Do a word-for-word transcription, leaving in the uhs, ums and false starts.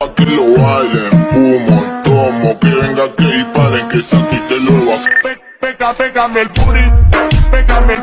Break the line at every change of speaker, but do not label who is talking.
Que lo bailen, fumo y tomo, que venga que disparen, que Santi te lo va.
Pégame el booty, pégame el